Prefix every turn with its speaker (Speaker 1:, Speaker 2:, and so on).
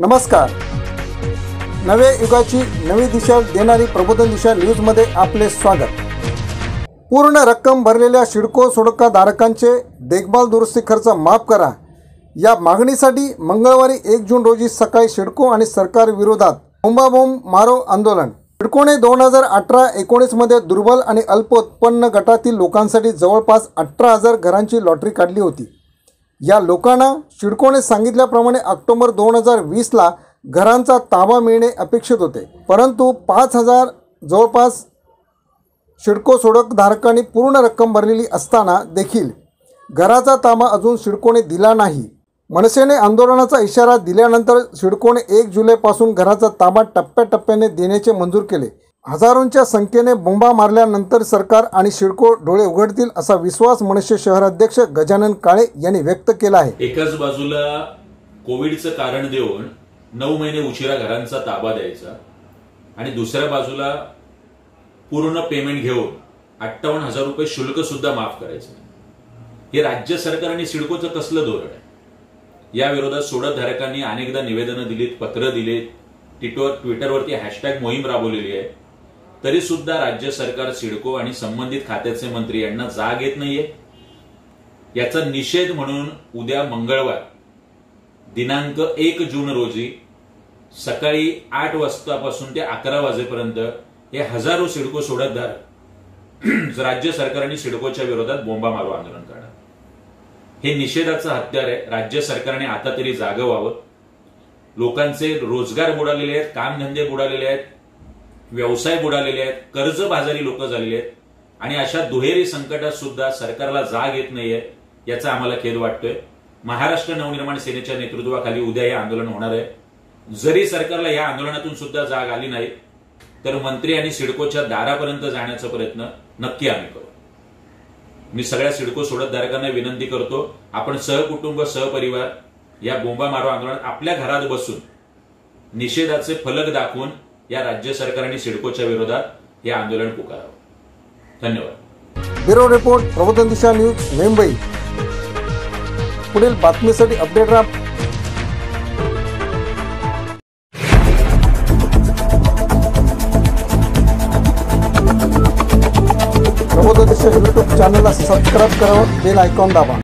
Speaker 1: नमस्कार. नव्या युगाची नवी दिशा देणारी प्रबोधन दिशा न्यूजमध्ये आपले स्वागत. पूर्ण रक्कम भरलेल्या सिडको सोडकाधारकांचे देखभाल दुरुस्ती खर्च माफ करा या मागणीसाठी मंगळवारी 1 जून रोजी सकाळी सिडको आणि सरकार विरोधात बोंबाबोंब मारो आंदोलन. सिडकोने 2018-19 मध्ये दुर्बल आणि अल्पोत्पन्न गटातील लोकांसाठी जवळपास 18,000 घरांची लॉटरी काढली होती. या लोकांना सिडकोने सांगितल्याप्रमाणे ऑक्टोबर 2020ला घरांचा ताबा मिळणे अपेक्षित होते, परंतु 5,000 जवळपास सिडको सोडकधारकांनी पूर्ण रक्कम भरलेली असताना देखील घराचा ताबा अजून सिडकोने दिला नाही. मनसेने आंदोलनाचा इशारा दिल्यानंतर सिडकोने 1 जुलैपासून घराचा ताबा टप्प्याटप्प्याने देण्याचे मंजूर केले. हजारोंच्या संख्येने बोंबा मारल्यानंतर सरकार आणि सिडको डोळे उघडतील असा विश्वास मनसे शहराध्यक्ष गजानन काळे यांनी व्यक्त केला आहे.
Speaker 2: एकाच बाजूला कोविडचं कारण देऊन 9 महिने उशिरा घरांचा ताबा द्यायचा आणि दुसऱ्या बाजूला पूर्ण पेमेंट घेऊन 58,000 रुपये शुल्क सुद्धा माफ करायचं. हे राज्य सरकार आणि सिडकोचं कसलं धोरण आहे? या विरोधात सोडकधारकांनी अनेकदा निवेदनं दिलीत, पत्र दिलीत, ट्विटरवरती हॅशटॅग मोहीम राबवलेली आहे. तरी सुद्धा राज्य सरकार, सिडको आणि संबंधित खात्याचे मंत्री यांना जाग येत नाहीये. याचा निषेध म्हणून उद्या मंगळवार दिनांक 1 जून रोजी सकाळी 8 वाजतापासून ते 11 वाजेपर्यंत हे हजारो सिडको सोडकधारक राज्य सरकार आणि सिडकोच्या विरोधात बोंबा मारो आंदोलन करणार. हे निषेधाचं हत्यार आहे. राज्य सरकारने आता तरी जागं व्हावं. लोकांचे रोजगार बुडालेले आहेत, कामधंदे बुडालेले आहेत, व्यवसाय बुडालेले आहेत, कर्जबाजारी लोक झालेली आहेत आणि अशा दुहेरी संकटात सुद्धा सरकारला जाग येत नाहीये. याचा आम्हाला खेद वाटतोय. महाराष्ट्र नवनिर्माण सेनेच्या नेतृत्वाखाली उद्या हे आंदोलन होणार आहे. जरी सरकारला या आंदोलनातून सुद्धा जाग आली नाही तर मंत्री आणि सिडकोच्या दारापर्यंत जाण्याचा प्रयत्न नक्की आम्ही करू. मी सगळ्या सिडको सोडकधारकांना विनंती करतो, आपण सहकुटुंब, सहपरिवार या बोंबा मारो आंदोलनात आपल्या घरात बसून निषेधाचे फलक दाखवून या राज्य सरकार आणि सिडकोच्या विरोधात हे आंदोलन पुकारावं. धन्यवाद.
Speaker 1: ब्युरो रिपोर्ट, प्रबोधन दिशा न्यूज, मुंबई. पुढील बातमीसाठी अपडेट राहा. प्रबोधन दिशा यूट्यूब चॅनलला सबस्क्राईब करा, बेल आयकॉन दाबा.